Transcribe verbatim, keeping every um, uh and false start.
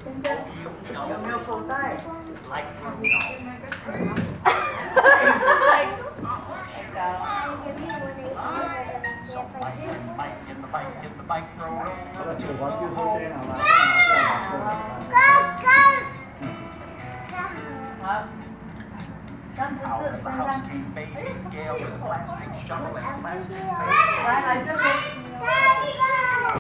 先生，有没有口袋？来，好，张芝芝，站上。来来这边。